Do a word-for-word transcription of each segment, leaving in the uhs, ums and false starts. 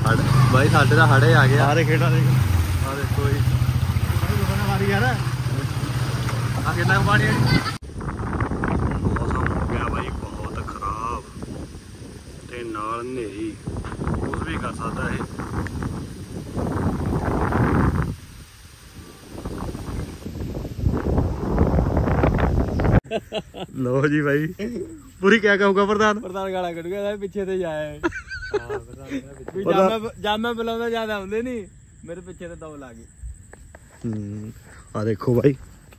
हड़ भाई साढ़े तो हड़े आ गया सारे खेड़ा देख आ देखो जी मारी यार आ कितना पानी है मौसम हो गया भाई बहुत खराब ते नाल हनेरी कुछ भी कर सकता है लो जी भाई पूरी क्या कहूँगा प्रधान प्रधान गाला कट गया पीछे से जाए जब मैं बुलाऊंगा ज्यादा आਉਂਦੇ नहीं मेरे पीछे से दौड़ आ गई आ देखो भाई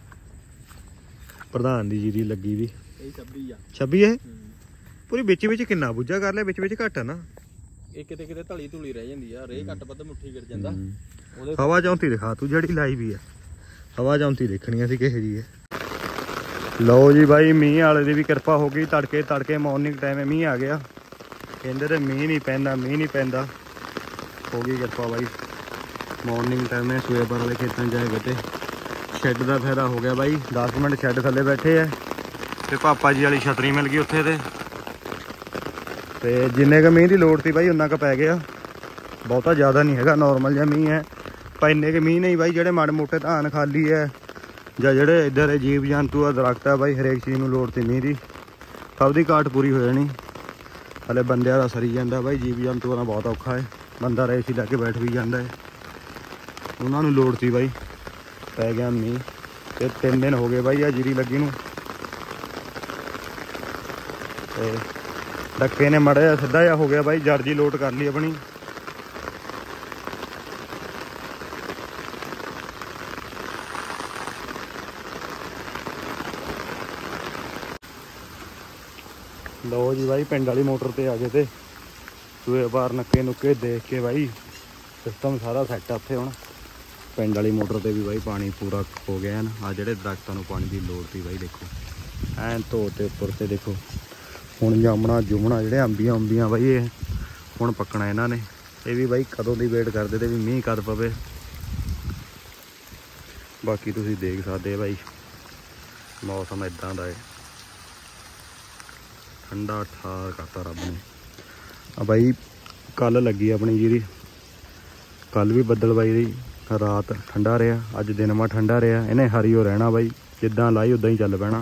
प्रधान दी जीरी लगी भी छब्बी आ छब्बी है पूरी बिच बिच किन्ना बुझा कर लिया बिच बिच घट है ना ਇਹ ਕਿਤੇ ਕਿਤੇ ਧਲੀ ਧੂਲੀ ਰਹਿ ਜਾਂਦੀ ਆ ਰੇ ਘੱਟ ਵੱਧ ਮੁੱਠੀ ਗਿਰ ਜਾਂਦਾ ਉਹਦੇ ਹਵਾ ਚੌਂਤੀ ਦਿਖਾ ਤੂੰ ਜਿਹੜੀ ਲਾਈ ਵੀ ਹੈ ਹਵਾ ਚੌਂਤੀ ਦੇਖਣੀ ਸੀ ਕਿਹੋ ਜੀ ਹੈ ਲਓ ਜੀ ਭਾਈ ਮੀਂਹ ਵਾਲੇ ਦੀ ਵੀ ਕਿਰਪਾ ਹੋ ਗਈ ਤੜਕੇ ਤੜਕੇ ਮਾਰਨਿੰਗ ਟਾਈਮ ਮੀਂਹ ਆ ਗਿਆ ਕਹਿੰਦੇ ਤੇ ਮੀਂਹ ਨਹੀਂ ਪੈਂਦਾ ਮੀਂਹ ਨਹੀਂ ਪੈਂਦਾ ਹੋ ਗਈ ਕਿਰਪਾ ਭਾਈ ਮਾਰਨਿੰਗ ਟਾਈਮ ਹੈ ਸਵੇਰ ਵਾਲੇ ਖੇਤਾਂ ਜਾਏਗਾ ਤੇ ਸ਼ੈੱਡ ਦਾ ਫਾਇਦਾ ਹੋ ਗਿਆ ਭਾਈ ਦਸ ਮਿੰਟ ਸ਼ੈੱਡ ਥੱਲੇ ਬੈਠੇ ਆ ਤੇ ਪਾਪਾ ਜੀ ਵਾਲੀ ਛਤਰੀ ਮਿਲ ਗਈ ਉੱਥੇ ਤੇ ਤੇ ਜਿੰਨੇ ਕੁ ਮੀਂਹ ਦੀ ਲੋੜ ਸੀ ਭਾਈ ਉਨਾ ਕੁ ਪੈ ਗਿਆ ਬਹੁਤਾ ਜ਼ਿਆਦਾ ਨਹੀਂ ਹੈਗਾ ਨਾਰਮਲ ਜਿਹਾ ਮੀਂਹ ਹੈ ਪਰ ਇੰਨੇ ਕੁ ਮੀਂਹ ਨਹੀਂ ਭਾਈ ਜਿਹੜੇ ਮਾੜੇ ਮੋਟੇ ਧਾਨ ਖਾਲੀ ਹੈ ਜਾਂ ਜਿਹੜੇ ਇੱਧਰ ਜੀਵ ਜੰਤੂ ਆ ਦਰਖਤ ਆ ਭਾਈ ਹਰੇਕ ਚੀਜ਼ ਨੂੰ ਲੋੜ ਤੇ ਮੀਂਹ ਦੀ ਸਭ ਦੀ ਘਾਟ ਪੂਰੀ ਹੋ ਜਾਣੀ ਹਲੇ ਬੰਦਿਆਂ ਦਾ ਸਰੀ ਜਾਂਦਾ ਭਾਈ ਜੀਵ ਜੰਤੂਆਂ ਦਾ ਬਹੁਤ ਔਖਾ ਹੈ ਬੰਦਾ ਰੇਸੀ ਲੈ ਕੇ ਬੈਠ ਵੀ ਜਾਂਦਾ ਹੈ ਉਹਨਾਂ ਨੂੰ ਲੋੜ ਸੀ ਭਾਈ ਪੈ ਗਿਆ ਮੀਂਹ ਤੇ ਤਿੰਨ ਦਿਨ ਹੋ ਗਏ ਭਾਈ ਆ ਜੀਰੀ ਲੱਗੀ ਨੂੰ ਤੇ ਡੱਕੇ ਨੇ ਮੜਿਆ ਸਿੱਧਾ ਜਿਹਾ ਹੋ ਗਿਆ ਭਾਈ ਜੜ ਜੀ ਲੋਟ ਕਰ ਲਈ ਆਪਣੀ ਲਓ ਜੀ ਭਾਈ ਪਿੰਡ ਵਾਲੀ ਮੋਟਰ ਤੇ ਆ ਗਏ ਤੇ ਸੂਏ ਬਾਹਰ ਨੱਕੇ ਨੁੱਕੇ ਦੇਖ ਕੇ ਭਾਈ ਸਿਸਟਮ ਸਾਰਾ ਸੈੱਟ ਆ ਉੱਥੇ ਹੁਣ ਪਿੰਡ ਵਾਲੀ ਮੋਟਰ ਤੇ ਵੀ ਭਾਈ ਪਾਣੀ ਪੂਰਾ ਹੋ ਗਿਆ ਨਾ ਆ ਜਿਹੜੇ ਦਰਖਤਾਂ ਨੂੰ ਪਾਣੀ ਦੀ ਲੋੜ ਸੀ ਭਾਈ ਦੇਖੋ ਐਨ ਧੋ ਤੇ ਉੱਪਰ ਤੇ ਦੇਖੋ ਹੁਣ ਜਾਮਣਾ ਜੁਮਣਾ ਜਿਹੜੇ ਅੰਬੀਆਂ ਅੰਬੀਆਂ ਬਾਈ ਇਹ ਹੁਣ ਪੱਕਣਾ ਇਹਨਾਂ ਨੇ ਇਹ ਵੀ ਬਾਈ ਕਦੋਂ ਦੀ ਵੇਟ ਕਰਦੇ ਤੇ ਵੀ ਮੀਂਹ ਕਦ ਪਵੇ ਬਾਕੀ ਤੁਸੀਂ ਦੇਖ ਸਕਦੇ ਬਾਈ ਮੌਸਮ ਇਦਾਂ ਦਾ ਹੈ ਠੰਡਾ ਠਾਰ ਕਰਤਾ ਰੱਬ ਨੇ ਆ ਬਾਈ ਕੱਲ ਲੱਗੀ ਆਪਣੀ ਜੀਰੀ ਕੱਲ ਵੀ ਬੱਦਲ ਬਾਈ ਦੀ ਰਾਤ ਠੰਡਾ ਰਿਹਾ ਅੱਜ ਦਿਨ ਮਾ ਠੰਡਾ ਰਿਹਾ ਇਹਨੇ ਹਰੀ ਹੋ ਰਹਿਣਾ ਬਾਈ ਜਿੱਦਾਂ ਲਾਈ ਉਦਾਂ ਹੀ ਚੱਲ ਪੈਣਾ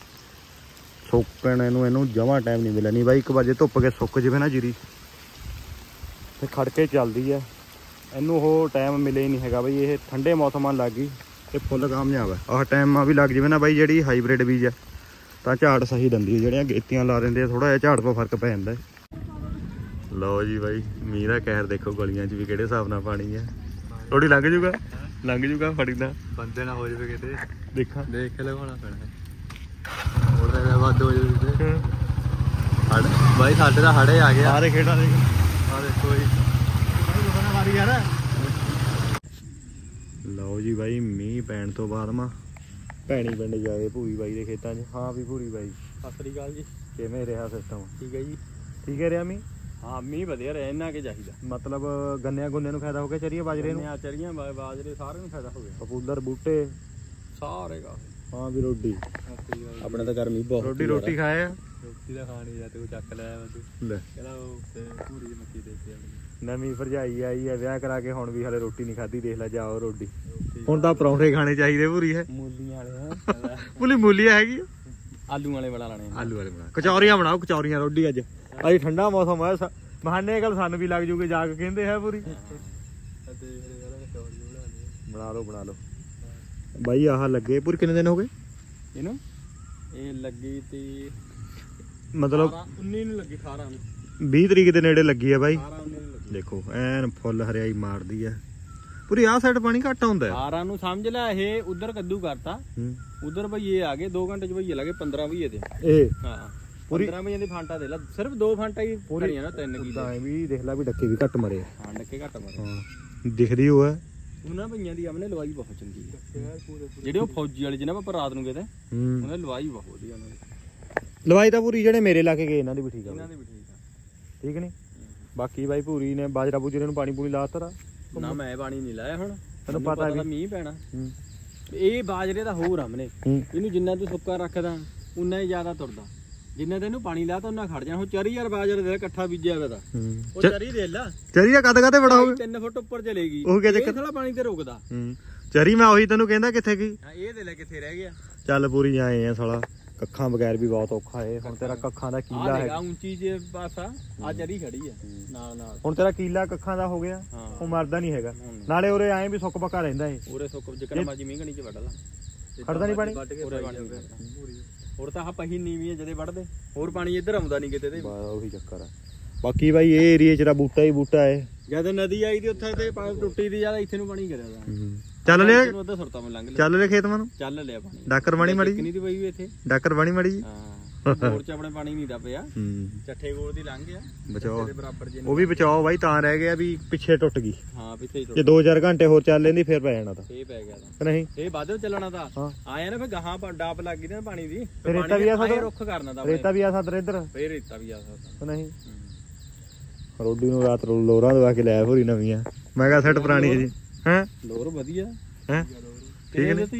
ਸੁੱਕਣ ਇਹਨੂੰ ਇਹਨੂੰ ਜਮਾਂ ਟਾਈਮ ਨਹੀਂ ਮਿਲਿਆ ਨਹੀਂ ਬਾਈ ਇੱਕ ਵਜੇ ਧੁੱਪ ਕੇ ਸੁੱਕ ਜਾਵੇ ਨਾ ਜੀਰੀ ਤੇ ਖੜ ਕੇ ਚੱਲਦੀ ਹੈ ਇਹਨੂੰ ਉਹ ਟਾਈਮ ਮਿਲੇ ਹੀ ਨਹੀਂ ਹੈਗਾ ਬਾਈ ਇਹ ਠੰਡੇ ਮੌਸਮਾਂ ਲੱਗ ਗਈ ਤੇ ਫੁੱਲ ਕਾਮਯਾਬ ਹੈ ਆਹ ਟਾਈਮ ਆ ਵੀ ਲੱਗ ਜਾਵੇ ਨਾ ਬਾਈ ਜਿਹੜੀ ਹਾਈਬ੍ਰਿਡ ਬੀਜ ਹੈ ਤਾਂ ਝਾੜ ਸਹੀ ਦਿੰਦੀ ਹੈ ਜਿਹੜੀਆਂ ਗੇਤੀਆਂ ਲਾ ਦਿੰਦੇ ਆ ਥੋੜਾ ਜਿਹਾ ਝਾੜ ਤੋਂ ਫਰਕ ਪੈ ਜਾਂਦਾ ਲਓ ਜੀ ਬਾਈ ਮੀਂਹ ਦਾ ਕਹਿਰ ਦੇਖੋ ਗਲੀਆਂ 'ਚ ਵੀ ਕਿਹੜੇ ਹਿਸਾਬ ਨਾਲ ਪਾਣੀ ਹੈ ਥੋੜੀ ਲੰਘ ਜੂਗਾ ਲੰਘ ਜੂਗਾ ਫੜੀ ਦਾ ਬੰਦੇ ਨਾ ਹੋ ਜਾਵੇ ਕਿਤੇ ਦੇਖਾਂ ਦੇਖ ਕੇ ਲਗਾਉਣਾ ਪੈਣਾ ਉਹਦਾ ਵੱਧ ਹੋ ਜਾਵੇ ਹੜ ਭਾਈ ਸਾਡੇ ਤਾਂ ਹੜੇ ਆ ਗਿਆ ਸਾਰੇ ਖੇਡਾਂ ਦੇਖ ਆ ਦੇਖੋ ਜੀ ਮਾਰੀ ਯਾਰ ਲਓ ਜੀ ਬਾਈ ਮੀਂਹ ਪੈਣ ਤੋਂ ਬਾਅਦ ਮਾ ਭੈਣੀ ਪਿੰਡ ਜਾਏ ਭੂਰੀ ਬਾਈ ਦੇ ਖੇਤਾਂ 'ਚ ਹਾਂ ਵੀ ਭੂਰੀ ਬਾਈ ਸਤਿ ਸ੍ਰੀ ਅਕਾਲ ਜੀ ਕਿਵੇਂ ਰਿਹਾ ਸਿਸਟਮ ਠੀਕ ਹੈ ਜੀ ਠੀਕ ਹੈ ਰਿਹਾ ਮੀਂਹ ਹਾਂ ਮੀਂਹ ਵਧੀਆ ਰਿਹਾ ਇੰਨਾ ਕਿ ਚਾਹੀਦਾ ਮਤਲਬ ਗੰਨਿਆਂ ਗੁੰਨਿਆਂ ਨੂੰ ਫਾਇਦਾ ਹੋ ਗਿਆ ਚਰੀਆਂ ਬਾਜਰੇ ਨੂੰ ਚਰੀਆਂ ਬਾਜਰੇ ਸਾਰਿਆਂ ਨੂੰ ਫਾਇਦਾ ਹੋ ਗਿਆ ਪਪੂਲਰ ਬੂਟੇ ਸਾਰੇ ਗਾ ਹਾਂ ਵੀ ਰੋਟੀ ਆਪਣੇ ਤਾਂ ਗਰਮੀ ਬਹੁਤ ਰੋਟੀ ਰੋਟੀ ਖਾਏ ਆ ਰੋਟੀ ਦਾ ਖਾਣੀ ਜਾਂ ਤੂੰ ਚੱਕ ਲਿਆ ਤੂੰ ਲੈ ਕਹਿੰਦਾ ਉਹ ਪੂਰੀ ਦੀ ਮੱਕੀ ਦੇ ਕੇ ਨਵੀਂ ਭਰਜਾਈ ਆਈ ਹੈ ਵਿਆਹ ਕਰਾ ਕੇ ਹੁਣ ਵੀ ਹਲੇ ਰੋਟੀ ਨਹੀਂ ਖਾਧੀ ਦੇਖ ਲੈ ਜਾਓ ਰੋਟੀ ਹੁਣ ਤਾਂ ਪਰੌਂਠੇ ਖਾਣੇ ਚਾਹੀਦੇ ਪੂਰੀ ਹੈ ਮੂਲੀਆਂ ਵਾਲੇ ਪੂਰੀ ਮੂਲੀਆਂ ਹੈਗੀ ਆਲੂ ਵਾਲੇ ਬਣਾ ਲੈਣੇ ਆਲੂ ਵਾਲੇ ਬਣਾ ਕਚੌਰੀਆਂ ਬਣਾਓ ਕਚੌਰੀਆਂ ਰੋਟੀ ਅੱਜ ਅੱਜ ਠੰਡਾ ਮੌਸਮ ਹੈ ਬਹਾਨੇ ਗੱਲ ਸਾਨੂੰ ਵੀ ਲੱਗ ਜੂਗੇ ਜਾ ਕੇ ਕਹਿੰਦੇ ਹੈ ਪੂਰੀ ਬਣਾ ਲਓ ਬਣਾ ਲਓ ਬਾਈ ਆਹ ਲੱਗੇ ਪੂਰੀ ਕਿੰਨੇ ਦਿਨ ਹੋ ਗਏ ਇਹਨੂੰ ਇਹ ਲੱਗੀ ਤੇ ਮਤਲਬ ਉੱਨੀ ਨੂੰ ਲੱਗੀ ਅਠਾਰਾਂ ਨੂੰ ਵੀਹ ਤਰੀਕ ਦੇ ਨੇੜੇ ਲੱਗੀ ਹੈ ਬਾਈ ਅਠਾਰਾਂ ਉੱਨੀ ਨੂੰ ਲੱਗੀ ਦੇਖੋ ਐਨ ਫੁੱਲ ਹਰਿਆਈ ਮਾਰਦੀ ਹੈ ਪੂਰੀ ਆਹ ਸਾਈਡ ਪਾਣੀ ਘੱਟ ਆਉਂਦਾ ਹੈ ਅਠਾਰਾਂ ਨੂੰ ਸਮਝ ਲੈ ਇਹ ਉਧਰ ਕੱਦੂ ਕਰਤਾ ਉਧਰ ਭਈਏ ਆ ਗਏ ਦੋ ਘੰਟੇ ਚ ਭਈਏ ਲੱਗੇ ਪੰਦਰਾਂ ਭਈਏ ਤੇ ਇਹ ਹਾਂ ਪੰਦਰਾਂ ਭਈਏ ਦੀ ਫਾਂਟਾ ਦੇ ਲੈ ਸਿਰਫ ਦੋ ਫਾਂਟਾ ਹੀ ਪੂਰੀਆਂ ਨਾ ਤਿੰਨ ਕੀ ਤਾਂ ਵੀ ਦੇਖ ਲੈ ਵੀ ਡੱਕੇ ਵੀ ਘੱਟ ਮਰੇ ਹਾਂ ਡੱਕੇ ਘੱਟ ਮਰੇ ਹਾਂ ਦਿਖਦੀ ਉਹ ਹੈ ਉਹਨਾਂ ਭਈਆਂ ਦੀ ਆਪਣੇ ਲਵਾਈ ਬਹੁਤ ਚੰਗੀ ਹੈ ਜਿਹੜੇ ਉਹ ਫੌਜੀ ਵਾਲੇ ਜਿਹਨਾਂ ਆਪਾਂ ਰਾਤ ਨੂੰ ਗਏ ਤੇ ਉਹਨਾਂ ਦੀ ਲਵਾਈ ਬਹੁਤ ਵਧੀਆ ਉਹਨਾਂ ਦੀ ਲਵਾਈ ਤਾਂ ਪੂਰੀ ਜਿਹੜੇ ਮੇਰੇ ਲਾ ਕੇ ਗਏ ਇਹਨਾਂ ਦੀ ਵੀ ਠੀਕ ਆ ਇਹਨਾਂ ਦੀ ਵੀ ਠੀਕ ਆ ਠੀਕ ਨਹੀਂ ਬਾਕੀ ਬਾਈ ਪੂਰੀ ਨੇ ਬਾਜਰਾ ਬੂਜਰੇ ਨੂੰ ਪਾਣੀ ਪੂਰੀ ਲਾਤਾ ਨਾ ਮੈਂ ਪਾਣੀ ਨਹੀਂ ਲਾਇਆ ਹੁਣ ਤੈਨੂੰ ਪਤਾ ਵੀ ਮੀਂਹ ਪੈਣਾ ਇਹ ਬਾਜਰੇ ਦਾ ਹੋਰ ਆਮਨੇ ਇਹਨੂੰ ਜਿੰਨਾ ਤੂੰ ਸੁੱਕਾ ਰੱਖਦਾ ਉਨਾ ਹੀ ਜ਼ਿਆਦਾ ਤੁਰਦਾ ਜਿੰਨੇ ਤੈਨੂੰ ਪਾਣੀ ਲਾ ਤਾਂ ਉਹਨਾਂ ਖੜ ਜਾਣਾ। ਹੁਣ ਚਰੀ ਯਾਰ ਬਾਜਰੇ ਦੇ ਇਕੱਠਾ ਬੀਜਿਆ ਹੋਇਆ ਤਾਂ ਹੂੰ ਉਹ ਚਰੀ ਦੇ ਲਾ ਚਰੀ ਦਾ ਕੱਦ ਕਾਤੇ ਬੜਾ ਹੋਵੇ ਤਿੰਨ ਫੁੱਟ ਉੱਪਰ ਚਲੇਗੀ ਉਹ ਕਿਤੇ ਇਹ ਥੋੜਾ ਪਾਣੀ ਤੇ ਰੁਕਦਾ। ਹੂੰ ਚਰੀ ਮੈਂ ਉਹੀ ਤੈਨੂੰ ਕਹਿੰਦਾ ਕਿੱਥੇ ਗਈ। ਹਾਂ ਇਹ ਦੇ ਲੈ ਕਿੱਥੇ ਰਹਿ ਗਿਆ। ਚੱਲ ਪੂਰੀ ਆਏ ਆ ਸਾਲਾ ਕੱਖਾਂ ਬਗੈਰ ਵੀ ਬਹੁਤ ਔਖਾ ਏ। ਹੁਣ ਤੇਰਾ ਕੱਖਾਂ ਦਾ ਕੀਲਾ ਹੈਗਾ ਹੈ ਉੱਚੀ ਜੇ ਪਾਸਾ ਆ ਚਰੀ ਖੜੀ ਆ ਨਾਲ ਨਾਲ। ਹੁਣ ਤੇਰਾ ਕੀਲਾ ਕੱਖਾਂ ਦਾ ਹੋ ਗਿਆ ਉਹ ਮਰਦਾ ਨਹੀਂ ਹੈਗਾ। ਨਾਲੇ ਉਰੇ ਆਏ ਵੀ ਸੁੱਕ ਪੱਕਾ ਰਹਿੰਦਾ ਏ ਉਰੇ ਸੁੱਕ ਜਿਕਰ ਮਾਜੀ ਮੀਂਹ ਘਣੀ ਚ ਵੱਢ ਲਾ ਖੜਦਾ ਨਹੀਂ ਪਾਣੀ ਉਰੇ ਹੋਰ ਤਾਂ ਆ ਪਹੀ ਨੀਵੀਂ ਜਦੇ ਵੱਢਦੇ ਹੋਰ ਪਾਣੀ ਇੱਧਰ ਆਉਂਦਾ ਨਹੀਂ ਕਿਤੇ ਤੇ ਉਹੀ ਚੱਕਰ ਆ। ਬਾਕੀ ਬਾਈ ਇਹ ਏਰੀਏ ਚ ਤਾਂ ਬੂਟਾ ਹੀ ਬੂਟਾ ਏ। ਜਦ ਨਦੀ ਆਈ ਦੀ ਉੱਥੇ ਤੇ ਟੁੱਟੀ ਦੀ ਜਿਆਦਾ ਇੱਥੇ ਨੂੰ ਪਾਣੀ ਕਰਿਆ ਦਾ ਚੱਲ ਲਿਆ ਉਧਰ ਸੁਰਤਾ ਮੈਂ ਲੰਘ ਲਿਆ ਚੱਲ ਲਿਆ ਖੇਤ ਮਨੂੰ ਚੱਲ ਲਿਆ ਪਾਣੀ ਡਾਕਰ ਬਣੀ ਮੜੀ ਕਿੰਨੀ ਦੀ ਪਈ ਵੀ ਇੱਥੇ ਡਾਕਰ ਬਣੀ ਮੜੀ ਜੀ ਹਾਂ ਮੋਰ ਚ ਆਪਣੇ ਪਾਣੀ ਨਹੀਂ ਦਾ ਪਿਆ ਚੱਠੇ ਕੋਲ ਦੀ ਲੰਘ ਗਿਆ ਬਚਾਓ ਦੇ ਬਰਾਬਰ ਜੇ ਉਹ ਵੀ ਬਚਾਓ ਬਾਈ ਤਾਂ ਰਹਿ ਗਿਆ ਵੀ ਪਿੱਛੇ ਟੁੱਟ ਗਈ। ਹਾਂ ਪਿੱਛੇ ਜੇ ਦੋ ਚਾਰ ਘੰਟੇ ਹੋਰ ਚੱਲ ਲੈਂਦੀ ਫੇਰ ਪੈ ਜਾਣਾ ਤਾਂ ਇਹ ਪੈ ਗਿਆ ਤਾਂ ਨਹੀਂ ਇਹ ਬਾਅਦ ਵਿੱਚ ਚੱਲਣਾ ਤਾਂ ਆਇਆ ਨਾ ਫੇਰ ਗਾਹਾਂ ਡਾਪ ਲੱਗ ਗਈ ਨਾ ਪਾਣੀ ਦੀ ਰੇਤਾ ਵੀ ਆ ਸਕਦਾ ਰੁੱਖ ਕਰਨਾ ਤਾਂ ਰੇਤਾ ਵੀ ਆ ਸਕਦਾ ਇੱਧਰ ਫੇਰ ਰੇਤਾ ਵੀ ਆ ਸਕਦਾ ਨਹੀਂ ਰੋਡੀ ਨੂੰ ਰਾਤ ਨੂੰ ਲੋਰਾਂ ਦਵਾ ਕੇ ਲੈ ਹੋਰੀ ਨਵੀਆਂ ਮੈਂ ਕਿਹਾ ਸੈੱਟ ਪੁਰਾਣੀ ਜੀ ਹੈ ਲੋਰ ਵਧੀਆ ਹੈ ਠੀਕ ਨੇ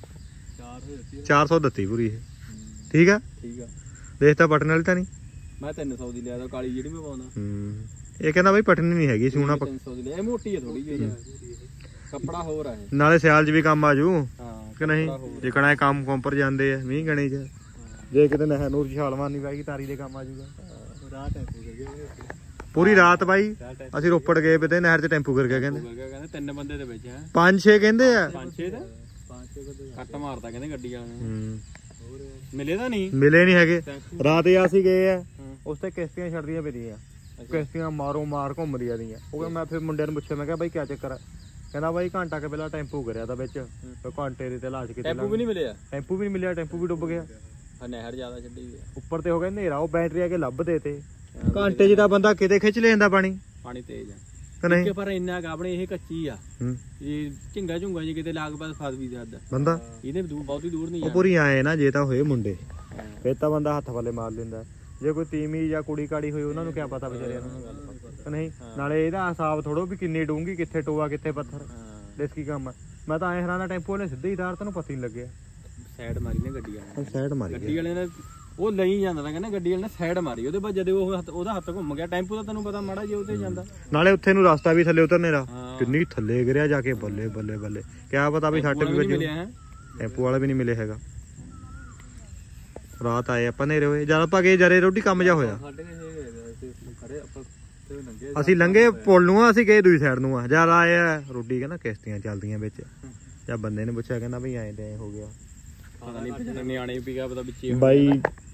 ਚਾਰ ਸੌ ਦਿੱਤੀ ਪੂਰੀ ਇਹ ਠੀਕ ਆ ਠੀਕ ਆ ਦੇਖ ਤਾਂ ਪਟਨ ਵਾਲੀ ਤਾਂ ਨਹੀਂ ਮੈਂ ਤਿੰਨ ਸੌ ਦੀ ਲਿਆ ਤਾਂ ਕਾਲੀ ਜਿਹੜੀ ਮੈਂ ਪਾਉਂਦਾ ਹੂੰ ਇਹ ਕਹਿੰਦਾ ਬਾਈ ਪਟਨੀ ਨਹੀਂ ਹੈਗੀ ਸੂਣਾ ਤਿੰਨ ਸੌ ਦੀ ਲਿਆ ਇਹ ਮੋਟੀ ਹੈ ਥੋੜੀ ਜਿਹੀ ਕੱਪੜਾ ਹੋਰ ਆ ਇਹ ਨਾਲੇ ਸਿਆਲ 'ਚ ਵੀ ਕੰਮ ਆਜੂ ਹਾਂ ਕਿ ਨਹੀਂ ਜੇ ਕਣਾ ਕੰਮ ਕੰਮ ਪਰ ਜਾਂਦੇ ਆ ਮੀਂਹ ਗਣੀ 'ਚ ਜੇ ਕਿਤੇ ਨਹਿਰ ਨੂਰ ਛਾਲ ਮਾਰਨੀ ਪੈ ਗਈ ਤਾਰੀ ਦੇ ਕੰਮ ਆਜੂਗਾ ਰਾਤ ਹੈ ਪੂਰੀ ਰਾਤ ਬਾਈ ਅਸੀਂ ਰੋਪੜ ਗਏ ਪਤੇ ਨਹਿਰ 'ਚ ਟੈਂਪੂ ਕਰ ਗਿਆ ਕਹਿੰਦੇ ਕਹਿੰਦੇ ਤਿੰਨ ਬੰਦੇ ਦੇ ਵਿੱਚ ਹੈ ਪੰਜ ਛੇ ਕਹਿੰਦੇ ਆ ਪੰਜ ਛੇ ਦਾ ਪੰਜ ਛੇ ਬੰਦੇ ਕੱਟ ਮਾਰਦਾ ਕਹਿੰਦੇ ਗੱਡੀ ਵਾਲੇ ਨੇ ਮਿਲੇ ਤਾਂ ਨਹੀਂ ਮਿਲੇ ਨਹੀਂ ਹੈਗੇ ਰਾਤ ਇਹ ਅਸੀਂ ਗਏ ਆ ਉਸ ਤੇ ਕਿਸ਼ਤੀਆਂ ਛੱਡਦੀਆਂ ਪਈਆਂ ਕਿਸ਼ਤੀਆਂ ਮਾਰੋ ਮਾਰ ਘੁੰਮਦੀਆਂ ਦੀਆਂ ਉਹ ਕਹਿੰਦਾ ਮੈਂ ਫਿਰ ਮੁੰਡਿਆਂ ਨੂੰ ਪੁੱਛਿਆ ਮੈਂ ਕਿਹਾ ਬਾਈ ਕੀ ਚੱਕਰ ਆ ਕਹਿੰਦਾ ਬਾਈ ਘੰਟਾ ਕੇ ਪਹਿਲਾਂ ਟੈਂਪੂ ਕਰਿਆ ਤਾਂ ਵਿੱਚ ਘੰਟੇ ਦੇ ਤੇ ਲਾਜ ਕੇ ਟੈਂਪੂ ਵੀ ਨਹੀਂ ਮਿਲਿਆ ਟੈਂਪੂ ਵੀ ਨਹੀਂ ਮਿਲਿਆ ਟੈਂਪੂ ਵੀ ਡੁੱਬ ਗਿਆ ਨਹਿਰ ਜ਼ਿਆਦਾ ਛੱਡੀ ਹੋਈ ਉੱਪਰ ਤੇ ਹੋ ਗਿਆ ਹਨੇਰਾ ਉਹ ਬੈਟਰੀ ਆ ਕੇ ਲੱਭਦੇ ਤੇ ਘੰਟੇ ਜਿਹਦਾ ਬੰਦਾ ਕਿਤੇ ਖਿੱਚ ਲੈ ਜਾਂਦਾ ਪਾਣੀ ਪਾਣੀ ਤੇਜ਼ ਆ ਕਿ ਨਹੀਂ ਪਰ ਇੰਨਾ ਕਿ ਆਪਣੇ ਇਹ ਕੱਚੀ ਆ ਇਹ ਝਿੰਗਾ ਝੁੰਗਾ ਜੇ ਕਿਤੇ ਲਾਗ ਪਾਸ ਫਸ ਵੀ ਜਾਂਦਾ ਬੰਦਾ ਇਹਦੇ ਬਹੁਤੀ ਦੂਰ ਨਹੀਂ ਉਹ ਪੂਰੀ ਆਏ ਨਾ ਜੇ ਤਾਂ ਹੋਏ ਮੁੰਡੇ ਫੇਰ ਤਾਂ ਬੰਦਾ ਹੱਥ ਵਾਲੇ ਮਾਰ ਲੈਂਦਾ ਜੇ ਕੋਈ ਤੀਮੀ ਜਾਂ ਕੁੜੀ ਕਾੜੀ ਹੋਈ ਉਹਨਾਂ ਨੂੰ ਕੀ ਪਤਾ ਵਿਚਾਰਿਆਂ ਨੂੰ ਨਹੀਂ ਨਾਲੇ ਇਹਦਾ ਹਿਸਾਬ ਥੋੜੋ ਵੀ ਕਿੰਨੀ ਡੂੰਗੀ ਕਿੱਥੇ ਟੋਆ ਕਿੱਥੇ ਪੱਥਰ ਦੇਸ ਕੀ ਕੰਮ ਮੈਂ ਤਾਂ ਐ ਹੈਰਾਨਾ ਟੈਂਪੂ ਨੇ ਸਿੱਧੇ ਹੀ ਤਾਰ ਤੈਨੂੰ ਪਤਾ ਹੀ ਨਹੀਂ ਲੱਗਿਆ ਸਾਈਡ ਮਾਰੀ ਨੇ ਗੱਡੀ ਵਾਲੇ ਸਾਈਡ ਮਾਰੀ ਗੱਡੀ ਵਾਲੇ ਨੇ ਉਹ ਲਈ ਜਾਂਦਾ ਤਾਂ ਕਹਿੰਦਾ ਗੱਡੀ ਵਾਲੇ ਨੇ ਸਾਈਡ ਮਾਰੀ ਉਹਦੇ ਬਾਅਦ ਜਦੋਂ ਉਹ ਉਹਦਾ ਹੱਥ ਘੁੰਮ ਗਿਆ ਟੈਂਪੂ ਦਾ ਤੈਨੂੰ ਪਤਾ ਮਾੜਾ ਜੇ ਉਹਦੇ ਜਾਂਦਾ ਨਾਲੇ ਉੱਥੇ ਨੂੰ ਰਸਤਾ ਵੀ ਥੱਲੇ ਉਤਰਨੇ ਦਾ ਕਿੰਨੀ ਥੱਲੇ ਗਿਰਿਆ ਜਾ ਕੇ ਬੱਲੇ ਬੱਲੇ ਬੱਲੇ ਕਿਆ ਪਤਾ ਵੀ ਛੱਟ ਵੀ ਵੱਜੇ ਟੈਂਪੂ ਵਾਲਾ ਵੀ ਨਹੀਂ ਮਿਲੇ ਹੈਗਾ ਰਾਤ ਆਏ ਆਪਾਂ ਨੇਰੇ ਹੋਏ ਜਦ ਆਪਾਂ ਗਏ ਜਰੇ ਰੋਟੀ ਕੰਮ ਜਾ ਹੋਇਆ ਅਸੀਂ ਲੰਘੇ ਪੁੱਲ ਨੂੰ ਅਸੀਂ ਗਏ ਦੂਜੀ ਸਾਈਡ ਨੂੰ ਆ ਜਦ ਆਏ ਆ ਰੋਟੀ ਕਹਿੰਦਾ ਕਿਸ਼ਤੀਆਂ ਚੱਲਦੀਆਂ ਵਿੱਚ ਜਾਂ ਬੰਦੇ ਨੇ ਪੁੱਛਿਆ ਕਹਿੰਦਾ ਬਈ ਐਂ ਤੇ ਹੋ ਗਿਆ ਪਤਾ ਨਹੀਂ ਨਿਆਣੇ ਵੀ ਗਿਆ ਪਤਾ ਵਿੱਚੇ ਬਾਈ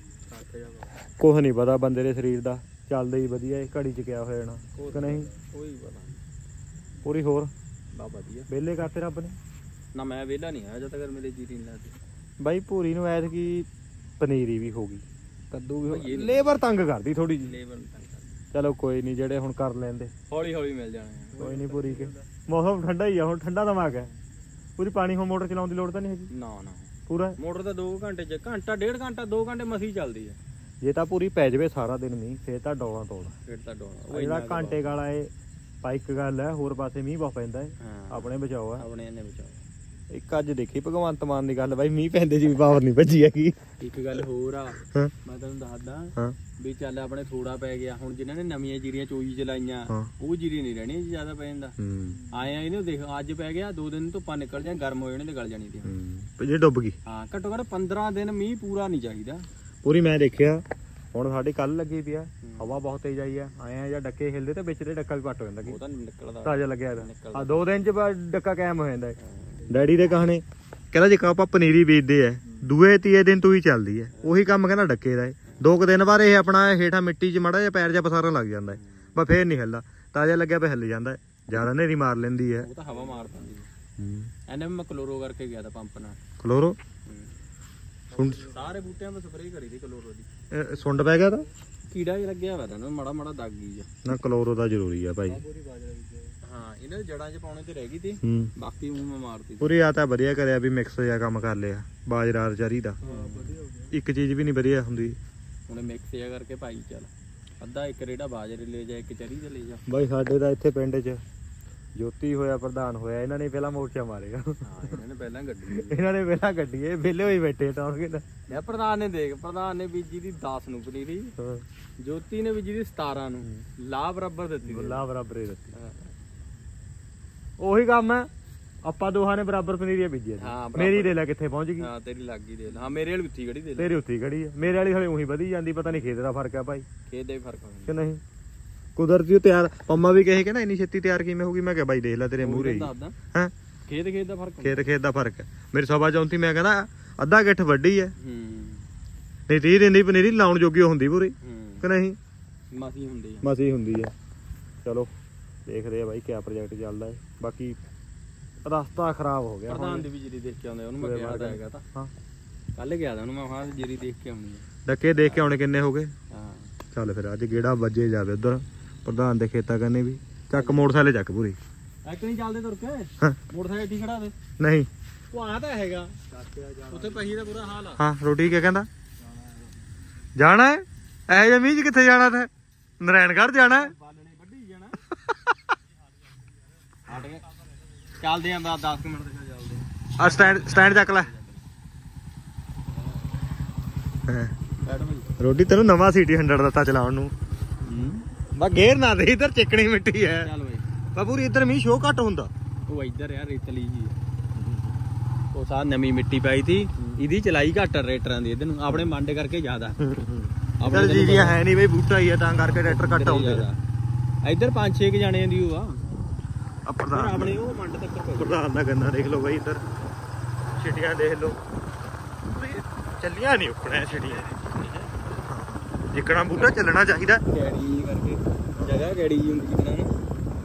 ਕੁਛ ਨਹੀਂ ਪਤਾ ਬੰਦੇ ਦੇ ਸਰੀਰ ਦਾ ਚੱਲਦਾ ਹੀ ਵਧੀਆ ਏ ਘੜੀ ਚ ਕਿਆ ਹੋ ਜਾਣਾ ਕਿ ਨਹੀਂ ਕੋਈ ਪਤਾ ਪੂਰੀ ਹੋਰ ਬਾ ਵਧੀਆ ਵਿਹਲੇ ਕਰਤੇ ਰੱਬ ਨੇ ਨਾ ਮੈਂ ਵਿਹਲਾ ਨਹੀਂ ਆਇਆ ਜਦ ਤੱਕ ਮੇਰੇ ਜੀਰੀ ਨਹੀਂ ਲੱਗਦੀ ਬਾਈ ਭੂਰੀ ਨੂੰ ਐਤ ਕੀ ਪਨੀਰੀ ਵੀ ਹੋ ਗਈ ਕੱਦੂ ਵੀ ਹੋ ਗਈ ਲੇਬਰ ਤੰਗ ਕਰਦੀ ਥੋੜੀ ਜਿਹੀ ਲੇਬਰ ਚਲੋ ਕੋਈ ਨਹੀਂ ਜਿਹੜੇ ਹੁਣ ਕਰ ਲੈਂਦੇ ਹੌਲੀ ਹੌਲੀ ਮਿਲ ਜਾਣੇ ਕੋਈ ਨਹੀਂ ਪੂਰੀ ਕੇ ਮੌਸਮ ਠੰਡਾ ਹੀ ਆ ਹੁਣ ਠੰਡਾ ਦਿਮਾਗ ਹੈ ਪੂਰੀ ਪਾਣੀ ਹੁਣ ਮੋਟਰ ਚਲਾਉਣ ਦੀ ਲੋੜ ਤਾਂ ਨਹੀਂ ਹੈਗੀ ਨਾ ਨਾ ਪੂਰਾ ਮੋਟਰ ਤਾਂ ਦੋ ਘੰਟੇ ਚ ਘੰਟਾ ਡੇਢ ਘੰਟਾ ਦੋ ਘੰਟੇ ਮਸੀ ਚੱਲਦੀ ਹੈ ਜੇ ਤਾਂ ਪੂਰੀ ਪੈ ਜਾਵੇ ਸਾਰਾ ਦਿਨ ਮੀਂਹ ਫੇਰ ਤਾਂ ਡੋਲਾ ਤੋੜ ਫੇਰ ਤਾਂ ਡੋਲਾ ਜਿਹੜਾ ਘੰਟੇ ਵਾਲਾ ਏ ਪਾਈਕ ਗੱਲ ਹੈ ਹੋਰ ਪਾਸੇ ਮੀਂਹ ਬਹੁਤ ਪੈਂਦਾ ਹੈ ਆਪਣੇ ਬਚਾਓ ਆ ਆਪਣੇ ਇਹਨੇ ਬਚਾਓ ਇੱਕ ਅੱਜ ਦੇਖੀ ਭਗਵੰਤ ਮਾਨ ਦੀ ਗੱਲ ਬਾਈ ਮੀਂਹ ਪੈਂਦੇ ਜੀ ਪਾਵਰ ਨਹੀਂ ਭੱਜੀ ਹੈਗੀ ਇੱਕ ਗੱਲ ਹੋਰ ਆ ਮੈਂ ਤੈਨੂੰ ਦੱਸਦਾ ਵੀ ਚੱਲ ਆਪਣੇ ਥੋੜਾ ਪੈ ਗਿਆ ਹੁਣ ਜਿਨ੍ਹਾਂ ਨੇ ਨਵੀਆਂ ਜੀਰੀਆਂ ਚੋਈ ਚਲਾਈਆਂ ਉਹ ਜੀਰੀ ਨਹੀਂ ਰਹਿਣੀ ਜੀ ਜ਼ਿਆਦਾ ਪੈ ਜਾਂਦਾ ਆਏ ਆ ਇਹਨੂੰ ਦੇਖ ਅੱਜ ਪੈ ਗਿਆ ਦੋ ਦਿਨ ਧੁੱਪਾਂ ਨਿਕਲ ਜਾਂ ਗਰਮ ਹੋ ਜਾਣੇ ਤੇ ਗਲ ਜਾਣੀ ਦੀ ਜੇ ਡੁੱਬ ਗਈ ਹਾਂ ਘੱਟੋ ਘੱਟ ਪੰਦਰਾਂ ਦਿਨ ਮੀਂਹ ਪੂਰਾ ਨਹੀਂ ਚਾਹੀਦਾ ਪੂਰੀ ਮੈਂ ਦੇਖਿਆ ਹੁਣ ਸਾਡੀ ਕੱਲ ਲੱਗੀ ਪਿਆ ਹਵਾ ਬਹੁਤ ਤੇਜ਼ ਆਈ ਆ ਆਏ ਆ ਜਾਂ ਡੱਕੇ ਹਿਲਦੇ ਤੇ ਵਿੱਚ ਦੇ ਡੱਕਾ ਵੀ ਪੱਟ ਹੋ ਜਾਂਦਾ ਉਹ ਤਾਂ ਨਿਕਲਦਾ ਤਾਜ਼ਾ ਲੱਗਿਆ ਆ ਦੋ ਦਿਨ ਚ ਬਾਅਦ ਡੱਕਾ ਕਾਇਮ ਹੋ ਜਾਂਦਾ ਡੈਡੀ ਦੇ ਕਹਾਣੇ ਕਹਿੰਦਾ ਜੇ ਆਪਾਂ ਪਨੀਰੀ ਬੀਜਦੇ ਆ ਦੂਏ ਤੀਏ ਦਿਨ ਤੋਂ ਹੀ ਚੱਲਦੀ ਹੈ ਉਹੀ ਕੰਮ ਕਹਿੰਦਾ ਡੱਕੇ ਦਾ ਦੋ ਕੁ ਦਿਨ ਬਾਅਦ ਇਹ ਆਪਣਾ ਹੇਠਾਂ ਮਿੱਟੀ 'ਚ ਮਾੜਾ ਜਿਹਾ ਪੈਰ ਜਿਹਾ ਪਸਾਰਨ ਲੱਗ ਜਾਂਦਾ ਬਸ ਫੇਰ ਨਹੀਂ ਹਿੱਲਦਾ ਤਾਜ਼ਾ ਲੱਗਿਆ ਪਿਆ ਹਿੱਲ ਜਾਂਦਾ ਜ਼ਿਆਦਾ ਨੇਰੀ ਮਾਰ ਲੈਂਦੀ ਹੈ ਉਹ ਤਾਂ ਹਵਾ ਮਾਰ ਦਿੰਦੀ ਹੈ ਇਹਨੇ ਮੈਂ ਕਲੋਰੋ ਕਰਕੇ ਗਿਆ ਤਾਂ ਪੰਪ ਨਾਲ ਕਲੋਰੋ ਸਾਰੇ ਬੂਟਿਆਂ 'ਤੇ ਸਪਰੇਅ ਕਰੀ ਦੀ ਕਲੋਰੋ ਦੀ ਸੁੰਡ ਪੈ ਗਿਆ ਤਾਂ ਕੀੜਾ ਜਿਹਾ ਲੱਗਿਆ ਹੋਇਆ ਤਾਂ ਮਾੜਾ ਮਾੜਾ ਦਾਗ ਗਈ ਜਾ ਨਾ ਕਲੋਰੋ ਦਾ ਜ਼ਰੂਰੀ ਆ ਭਾਈ ਹਾਂ ਇਹਨਾਂ ਦੇ ਜੜਾਂ 'ਚ ਪਾਉਣੇ ਤੇ ਰਹਿ ਗਈ ਤੀ ਬਾਕੀ ਉਹ ਮੈਂ ਮਾਰਤੀ ਪੂਰੀ ਆ ਤਾਂ ਵਧੀਆ ਕਰਿਆ ਵੀ ਮਿਕਸ ਜਿਹਾ ਕੰਮ ਕਰ ਲਿਆ ਬਾਜਰਾ ਚਰੀ ਦਾ ਇੱਕ ਚੀਜ਼ ਵੀ ਨਹੀਂ ਵਧੀਆ ਹੁੰਦੀ ਹੁਣ ਮਿਕਸ ਜਿਹਾ ਕਰਕੇ ਭਾਈ ਚੱਲ ਅੱਧਾ ਇੱਕ ਰੇੜਾ ਬਾਜਰੇ ਲੈ ਜਾ ਇੱਕ ਚਰੀ ਤੇ ਲੈ ਜਾ ਬਾਈ ਸਾਡੇ ਤਾਂ ਇੱਥੇ ਪਿੰਡ 'ਚ ਜੋਤੀ ਹੋਇਆ ਪ੍ਰਧਾਨ ਹੋਇਆ, ਇਹਨਾਂ ਨੇ ਪਹਿਲਾਂ ਮੋਰਚਾ ਮਾਰੇਗਾ। ਹਾਂ ਇਹਨਾਂ ਨੇ ਪਹਿਲਾਂ ਗੱਡੀ ਇਹਨਾਂ ਨੇ ਪਹਿਲਾਂ ਗੱਡੀਏ ਵਿਹਲੇ ਹੋਈ ਬੈਠੇ ਟੌਣਗੇ ਨਾ। ਯਾ ਪ੍ਰਧਾਨ ਨੇ ਦੇਖ, ਪ੍ਰਧਾਨ ਨੇ ਬੀਜੀ ਦੀ ਦਸ ਨੂੰ ਪਨੀਰੀ, ਜੋਤੀ ਨੇ ਬੀਜੀ ਦੀ ਸਤਾਰਾਂ ਨੂੰ, ਲਾ ਬਰਾਬਰ ਦਿੱਤੀ, ਲਾ ਬਰਾਬਰ ਹੀ ਦਿੱਤੀ। ਉਹੀ ਕੰਮ ਹੈ, ਆਪਾਂ ਦੋਹਾਂ ਨੇ ਬਰਾਬਰ ਪਨੀਰੀਆਂ ਬੀਜੀਆਂ। ਮੇਰੀ ਦੇ ਲੈ ਕਿੱਥੇ ਪਹੁੰਚ ਗਈ। ਹਾਂ ਤੇਰੀ ਲੱਗ ਗਈ ਦੇ ਲੈ। ਹਾਂ ਮੇਰੇ ਵਾਲੀ ਉੱਥੀ ਖੜੀ ਦੇ ਲੈ, ਤੇਰੀ ਉੱਥੀ ਖੜੀ ਹੈ, ਮੇਰੇ ਵਾਲੀ ਹਲੇ ਉਹੀ ਵਧੀ ਜਾਂਦੀ। ਪਤਾ ਨਹੀਂ ਖੇਤ ਦਾ ਫਰਕ ਆ ਭਾਈ, ਖੇਤ ਦਾ ਵੀ ਫਰਕ ਕਿ ਨਹੀਂ। ਕੁਦਰਤੀ ਤਿਆਰ ਪੰਮਾ ਵੀ ਕਹੇ ਕਿ ਨਾ ਇੰਨੀ ਛੇਤੀ ਤਿਆਰ ਕਿਵੇਂ ਹੋਊਗੀ। ਮੈਂ ਕਿਹਾ ਬਾਈ ਦੇਖ ਲੈ ਤੇਰੇ ਮੂਹਰੇ ਹੀ ਹੈ, ਖੇਤ ਖੇਤ ਦਾ ਫਰਕ, ਖੇਤ ਖੇਤ ਦਾ ਫਰਕ ਹੈ। ਮੇਰੀ ਸਭਾ ਚੌਂਤੀ ਮੈਂ ਕਹਿੰਦਾ ਅੱਧਾ ਗਿੱਠ ਵੱਡੀ ਹੈ, ਹੂੰ ਨਹੀਂ ਤੀਹ ਦਿਨ ਦੀ ਪਨੀਰੀ ਲਾਉਣ ਜੋਗੀ ਹੁੰਦੀ ਪੂਰੀ, ਕਿ ਨਹੀਂ। ਮਸੀ ਹੁੰਦੀ ਆ, ਮਸੀ ਹੁੰਦੀ ਹੈ। ਚਲੋ ਦੇਖਦੇ ਆ ਬਾਈ ਕਿਆ ਪ੍ਰੋਜੈਕਟ ਚੱਲਦਾ ਹੈ। ਬਾਕੀ ਰਸਤਾ ਖਰਾਬ ਹੋ ਗਿਆ। ਪ੍ਰਧਾਨ ਦੀ ਵੀ ਜੀਰੀ ਦੇਖ ਕੇ ਆਉਂਦੇ, ਉਹਨੂੰ ਮੈਂ ਕਿਹਾ ਤਾਂ ਹੈਗਾ ਤਾਂ ਹਾਂ ਕੱਲ ਗਿਆ ਤਾਂ ਉਹਨੂੰ ਮੈਂ ਹਾਂ ਜੀਰੀ ਦੇਖ ਕੇ ਆਉਣੀ ਹੈ। ਡੱਕੇ ਦੇਖ ਕੇ ਆਉਣੇ ਕਿੰਨੇ ਹੋ ਗਏ। ਹਾਂ ਚੱਲ ਫਿਰ ਅੱਜ ਗੇੜਾ ਵੱਜੇ ਜਾਵੇ ਉਧਰ ਪ੍ਰਧਾਨ ਦੇ ਖੇਤਾਂ ਕਰਨੇ ਵੀ। ਚੱਕ ਮੋਟਰਸਾਈਕਲ ਚੱਕ ਪੂਰੀ, ਇੱਕ ਨਹੀਂ ਚੱਲਦੇ ਤੁਰ ਕੇ ਮੋਟਰਸਾਈਕਲ ਠੀਕ ਖੜਾ ਦੇ। ਨਹੀਂ ਉਹ ਆ ਤਾਂ ਹੈਗਾ ਉੱਥੇ ਪਹੀ ਦਾ ਬੁਰਾ ਹਾਲ ਆ। ਹਾਂ ਰੋਟੀ ਕਿਆ ਕਹਿੰਦਾ ਜਾਣਾ ਹੈ ਇਹ ਜਿਹੇ ਮੀਂਹ ਚ ਕਿੱਥੇ ਜਾਣਾ ਤੇ ਨਰੈਣਗੜ੍ਹ ਜਾਣਾ ਹੈ। ਬਾਲਣੇ ਵੱਢੀ ਜਾਣਾ ਹਟ ਗਏ ਚੱਲਦੇ ਆਂ ਦਸ ਦਸ ਮਿੰਟ ਤੱਕ ਚੱਲਦੇ ਆ। ਸਟੈਂਡ ਸਟੈਂਡ ਚੱਕ ਲੈ। ਰੋਟੀ ਤੈਨੂੰ ਨਵਾਂ ਸਿਟੀ ਹੰਡਰਡ ਦਿੱਤਾ ਚਲਾਉਣ ਨੂੰ। ਬਾ ਗੇਰ ਨਾ ਦੇ, ਇਧਰ ਚਿਕਣੀ ਮਿੱਟੀ ਹੈ। ਚੱਲ ਬਈ ਬਾਪੂਰੀ ਇੱਧਰ ਮੀਂਹ ਸ਼ੋ ਘੱਟ ਹੁੰਦਾ। ਉਹ ਇੱਧਰ ਯਾਰ ਰੇਤਲੀ ਜੀ ਉਹ ਸਾਹ ਨਵੀਂ ਮਿੱਟੀ ਪਾਈ ਤੀ, ਇਹਦੀ ਚਲਾਈ ਘੱਟ ਰੇਟਰਾਂ ਦੀ, ਇੱਧਰ ਨੂੰ ਆਪਣੇ ਮੰਡ ਕਰਕੇ ਜ਼ਿਆਦਾ। ਆਪਣੇ ਜੀਰੀਆਂ ਹੈ ਨਹੀਂ ਬਈ, ਬੂਟਾ ਹੀ ਹੈ ਤਾਂ ਕਰਕੇ ਟਰੈਕਟਰ ਘੱਟ ਆਉਂਦੇ ਆ। ਇੱਧਰ ਪੰਜ ਛੇ ਜਣਿਆਂ ਦੀ ਉਹ ਆ ਪ੍ਰਧਾਨ ਆਪਣੇ ਉਹ ਮੰਡ ਤੱਕ। ਪ੍ਰਧਾਨ ਦਾ ਗੰਨਾ ਦੇਖ ਲਓ ਬਾਈ, ਇੱਧਰ ਛਿਟੀਆਂ ਦੇਖ ਲਓ, ਚੱਲੀਆਂ ਨਹੀਂ ਉੱਕਣਾ ਛਿਟੀਆਂ। ਜਿੱਕਣਾ ਬੂਟਾ ਚੱਲਣਾ ਚਾਹੀਦਾ। ਗੈੜੀ ਕਰਕੇ ਜਗ੍ਹਾ ਗੈੜੀ ਜੀ ਹੁੰਦੀ ਜਿੱਕਣਾ ਨਾ,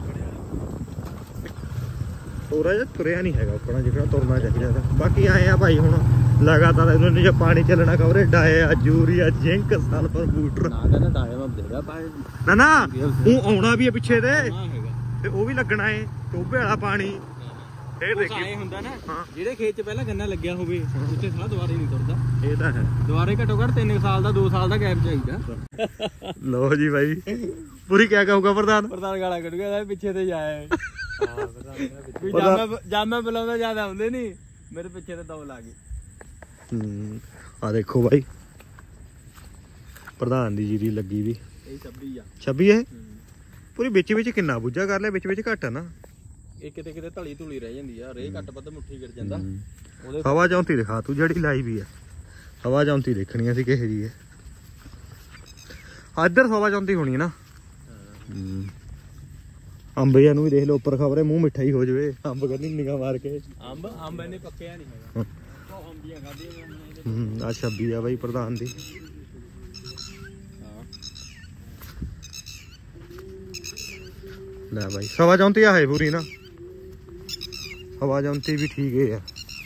ਥੋੜਾ ਜਿਹਾ ਤੁਰਿਆ ਨਹੀਂ ਹੈਗਾ ਉੱਕਣਾ ਜਿੱਕਣਾ ਤੁਰਨਾ ਚਾਹੀਦਾ। ਬਾਕੀ ਆਏ ਆ ਭਾਈ ਹੁਣ ਲਗਾਤਾਰ ਇਹਨਾਂ ਨੇ ਜੇ ਪਾਣੀ ਚੱਲਣਾ ਕਵਰੇ ਡਾਇਆ ਯੂਰੀਆ ਜ਼ਿੰਕ ਸਲਫਰ ਬੂਟਰ ਨਾ ਕਹਿੰਦਾ ਡਾਇਆ ਮੈਂ ਦੇਗਾ ਪਾਣੀ ਨਾ ਨਾ ਉਹ ਆਉਣਾ ਵੀ ਹੈ ਪਿੱਛੇ ਤੇ ਹੈਗਾ ਤੇ ਉਹ ਵੀ ਲੱਗਣਾ ਏ ਟੋਬੇ ਵਾਲਾ ਪਾਣੀ। ਫੇਰ ਦੇਖੀ ਐ ਹੁੰਦਾ ਨਾ ਜਿਹੜੇ ਖੇਤ 'ਚ ਪਹਿਲਾਂ ਗੰਨਾ ਲੱਗਿਆ ਹੋਵੇ ਉੱਥੇ ਸਾਲਾ ਦੁਬਾਰੇ ਨਹੀਂ ਤੁਰਦਾ। ਇਹ ਤਾਂ ਹੈ, ਦੁਬਾਰੇ ਘੱਟੋ ਘੱਟ ਤਿੰਨ ਸਾਲ ਦਾ ਦੋ ਸਾਲ ਦਾ ਗੈਪ ਚਾਹੀਦਾ। ਲੋ ਜੀ ਬਾਈ ਪੂਰੀ ਕਿਆ ਕਹੂਗਾ ਪ੍ਰਧਾਨ। ਪ੍ਰਧਾਨ ਗਾਲਾਂ ਕੱਢੂਗਾ ਪਿੱਛੇ ਤੇ ਜਾਏ। ਹਾਂ ਜਾਮਾ ਬੁਲਾਉਂਦਾ ਜ਼ਿਆਦਾ ਹੁੰਦੇ ਨਹੀਂ, ਮੇਰੇ ਪਿੱਛੇ ਤੇ ਦੋ ਲਾ ਗਏ। ਹੂੰ ਆ ਦੇਖੋ ਬਾਈ ਪ੍ਰਧਾਨ ਦੀ ਜੀਰੀ ਲੱਗੀ ਵੀ ਇਹ ਛੱਬੀ ਆ ਛੱਬੀ ਹੈ ਪੂਰੀ। ਵਿੱਚ ਵਿੱਚ ਕਿੰਨਾ ਬੁੱਝਾ ਕਰ ਲਿਆ, ਵਿੱਚ ਵਿੱਚ ਘੱਟ ਆ ਨਾ। ਇਹ ਕਿਤੇ ਕਿਤੇ ਧਲੀ ਧੂਲੀ ਰਹਿ ਜਾਂਦੀ ਆ, ਰੇ ਘੱਟ ਵੱਧ ਮੁੱਠੀ ਗਿਰ ਜਾਂਦਾ ਉਹਦੇ। ਹਵਾ ਚੌਂਤੀ ਦਿਖਾ ਤੂੰ ਜਿਹੜੀ ਲਾਈ ਵੀ ਆ, ਹਵਾ ਚੌਂਤੀ ਦੇਖਣੀ ਸੀ ਕਿਹੇ ਜੀ ਹੈ। ਇੱਧਰ ਹਵਾ ਚੌਂਤੀ ਹੋਣੀ ਹੈ ਨਾ। ਅੰਬਿਆਂ ਨੂੰ ਵੀ ਦੇਖ ਲਓ ਉੱਪਰ ਖਬਰੇ ਮੂੰਹ ਮਿੱਠਾ ਹੀ ਹੋ ਜਾਵੇ। ਅੰਬ ਕਰਨੀ ਨਿਗਾਹ ਮਾਰ ਕੇ। ਅੰਬ ਅੰਬ ਇਹਨੇ ਪੱਕਿਆ ਨਹੀਂ ਹੈਗਾ, ਉਹ ਅੰਬੀਆਂ ਖਾਧੀਆਂ ਹੂੰ ਆ ਛੱਬੀ ਆ ਬਾਈ ਪ੍ਰਧਾਨ ਦੀ। ਲੈ ਬਾਈ ਹਵਾ ਚੌਂਤੀ ਆ ਹੈ ਪੂਰੀ ਨਾ, ਹਵਾ ਚੌਂਤੀ ਵੀ ਠੀਕ ਹੈ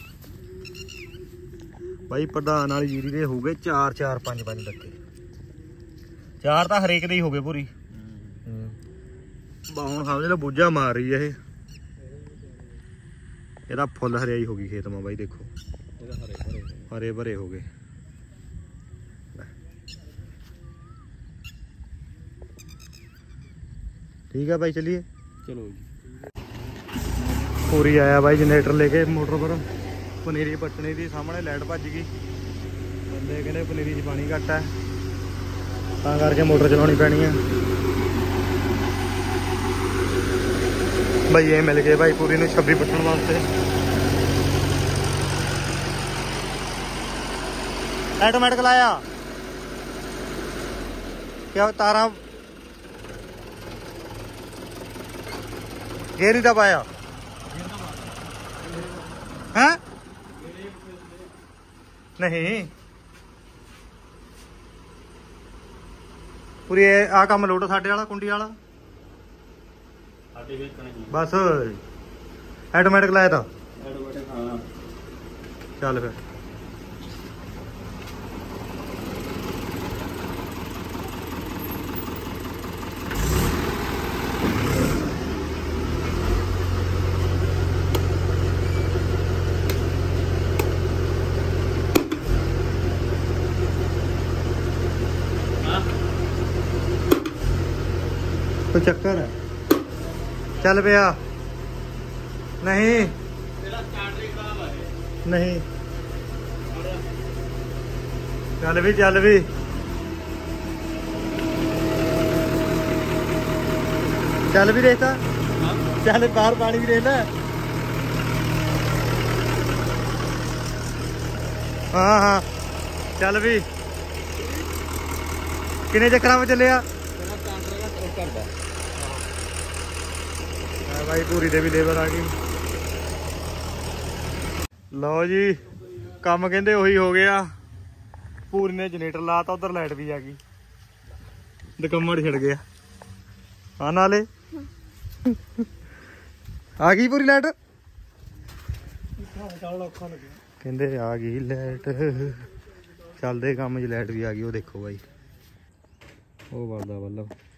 ਬਾਈ। ਪ੍ਰਧਾਨ ਵਾਲੀ ਜੀਰੀ ਦੇ ਹੋ ਗਏ ਚਾਰ ਚਾਰ ਪੰਜ ਪੰਜ ਡੱਕੇ, ਚਾਰ ਤਾਂ ਹਰੇਕ ਦੇ ਹੀ ਹੋ ਗਏ ਪੂਰੀ। ਹੁਣ ਸਮਝ ਲਓ ਬੂਝਾ ਮਾਰ ਰਹੀ ਹੈ ਇਹ, ਇਹਦਾ ਫੁੱਲ ਹਰਿਆਈ ਹੋ ਗਈ ਖੇਤ ਮਾ ਬਾਈ। ਦੇਖੋ ਹਰੇ ਭਰੇ ਹੋ ਗਏ। ਠੀਕ ਹੈ ਬਾਈ ਚਲਿਏ। ਚਲੋ ਜੀ ਪੂਰੀ ਆਇਆ ਬਾਈ ਜਨਰੇਟਰ ਲੈ ਕੇ ਮੋਟਰ ਪਰ ਪਨੀਰੀ ਪੱਟਣੀ ਦੀ। ਸਾਹਮਣੇ ਲਾਈਟ ਭੱਜ ਗਈ, ਬੰਦੇ ਕਹਿੰਦੇ ਪਨੀਰੀ 'ਚ ਪਾਣੀ ਘੱਟ ਹੈ ਤਾਂ ਕਰਕੇ ਮੋਟਰ ਚਲਾਉਣੀ ਪੈਣੀ ਹੈ। ਬਾਈ ਇਹ ਮਿਲ ਗਏ ਬਾਈ ਪੂਰੀ ਨੂੰ ਛੱਬੀ ਪੱਟਣ ਵਾਸਤੇ। ਆਟੋਮੈਟਿਕ ਲਾਇਆ ਕਿਆ ਤਾਰਾਂ ਗੇਰੀ ਦਾ ਪਾਇਆ ਹੈ ਨਹੀਂ ਪੂਰੀ ਆ ਕੰਮ ਲੋਟ ਸਾਡੇ ਵਾਲਾ ਕੁੰਡੀ ਵਾਲਾ ਬਸ ਆਟੋਮੈਟਿਕ ਲਾਇਆ ਤਾਂ ਚੱਲ ਫਿਰ। ਕੋਈ ਚੱਕਰ ਹੈ ਚੱਲ ਪਿਆ ਨਹੀਂ ਤੇਰਾ ਸਟਾਰਟਰ ਖਰਾਬ ਆ ਇਹ। ਨਹੀਂ ਚੱਲ ਵੀ ਚੱਲ ਵੀ ਚੱਲ ਵੀ ਦੇਖਤਾ ਚੱਲ ਬਾਹਰ ਪਾਣੀ ਵੀ ਦੇਖ ਲੈ ਹਾਂ ਹਾਂ ਚੱਲ ਵੀ ਕਿੰਨੇ ਚੱਕਰਾਂ ਵਿੱਚ ਚੱਲਿਆ ਤੇਰਾ ਸਟਾਰਟਰ ਦਾ ਟੋਕ ਕਰਦਾ ਹਾਂ ਭਾਈ ਪੂਰੀ ਦੇ ਵੀ ਲੇਬਰ ਆ ਗਈ ਲਓ ਜੀ ਕੰਮ ਕਹਿੰਦੇ ਉਹੀ ਹੋ ਗਿਆ ਪੂਰੀ ਨੇ ਜਨਰੇਟਰ ਲਾਤਾ ਉਧਰ ਲਾਈਟ ਵੀ ਆ ਗਈ ਦਕੰਮੜ ਛਿੜ ਗਿਆ ਆ ਨਾਲੇ ਆ ਗਈ ਪੂਰੀ ਲਾਈਟ ਕਹਿੰਦੇ ਆ ਗਈ ਲਾਈਟ ਚੱਲਦੇ ਕੰਮ 'ਚ ਲਾਈਟ ਵੀ ਆ ਗਈ ਉਹ ਦੇਖੋ ਬਾਈ ਉਹ ਵਰਦਾ ਵੱਲੋਂ